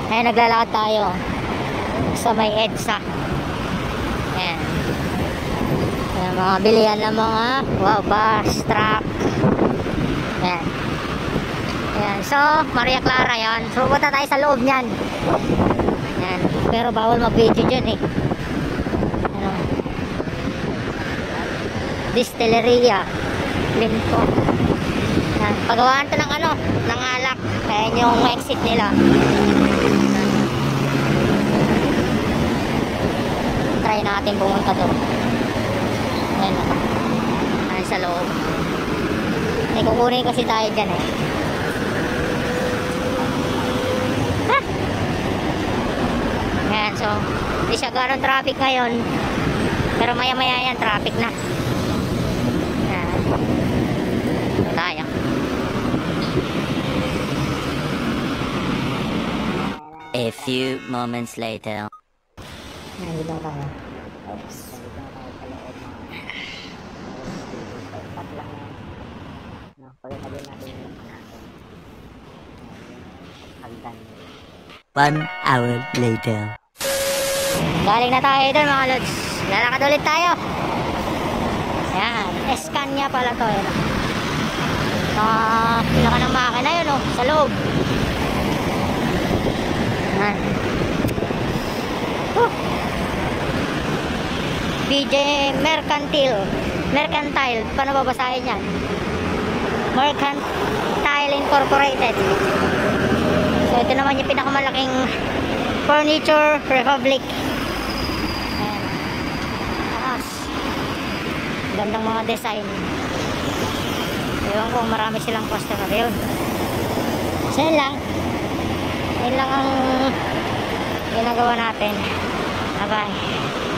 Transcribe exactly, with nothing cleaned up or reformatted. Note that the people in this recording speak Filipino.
Ayan, naglalakad tayo sa may EDSA. Ayan. Ayan, mga bilihan ng mga wow, bus, truck. Ayan. Ayan. So, Maria Clara yan. So, punta tayo sa loob niyan. Ayan. Pero bawal mag-video dyan eh. Ano? Distilleria Limco. Ayan. Pagawaan to ng ano, ng alak. Ayan yung exit nila. Try natin pumunta doon. Ayan o. Ayan sa loob. Eh, kukunin kasi tayo dyan eh. Ha? Ayan, so hindi siya gano'ng traffic ngayon. Pero maya maya yan, traffic na. Ayan. So, tayo. A few moments later. Nandito na tayo. One hour later. Galing na tayo doon mga lods. Lalakad ulit tayo. Ayan. Escania pala to. Ayan. Uh, pinaka ng makina yun oh, sa loob. Ayan. Uh. B J Mercantile. Mercantile. Paano babasahin yan? Mercantile Incorporated. So ito naman yung pinakamalaking Furniture Republic. Ayan. Taas. Gandang mga design. Ewan ko marami silang customer. Yun. So yun lang. Yun lang ang ginagawa natin. Bye bye.